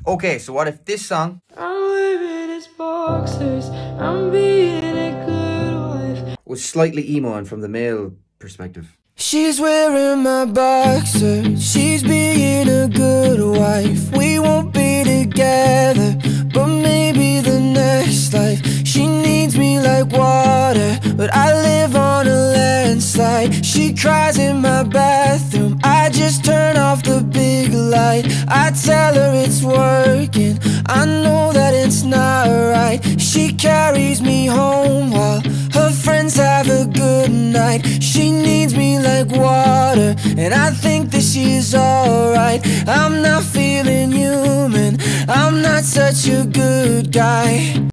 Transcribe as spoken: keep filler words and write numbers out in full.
Okay, so what if this song... I'm living as boxers, I'm being a good wife... was slightly emo and from the male perspective. She's wearing my boxers, she's being a good wife. We won't be together, but maybe the next life. She needs me like water, but I live on a landslide. She cries in my bathroom, I just turn off the big light. I tell her it's working, I know that it's not right. She carries me home while her friends have a good night. She needs me like water, and I think that she's alright. I'm not feeling human, I'm not such a good guy.